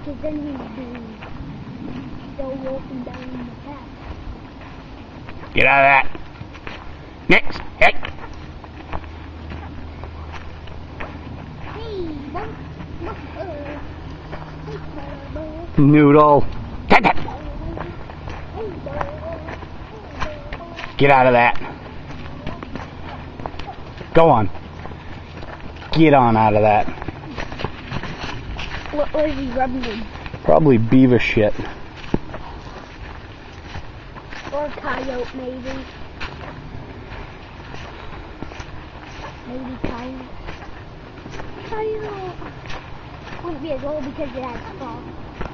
because then he'd be still walking down the path. Get out of that. Next. Hey. Noodle. Get out of that. Go on. Get on out of that. What was he rubbing in? Probably beaver shit. Or coyote, maybe. Maybe coyote. Coyote. Wouldn't be as old because it had claws.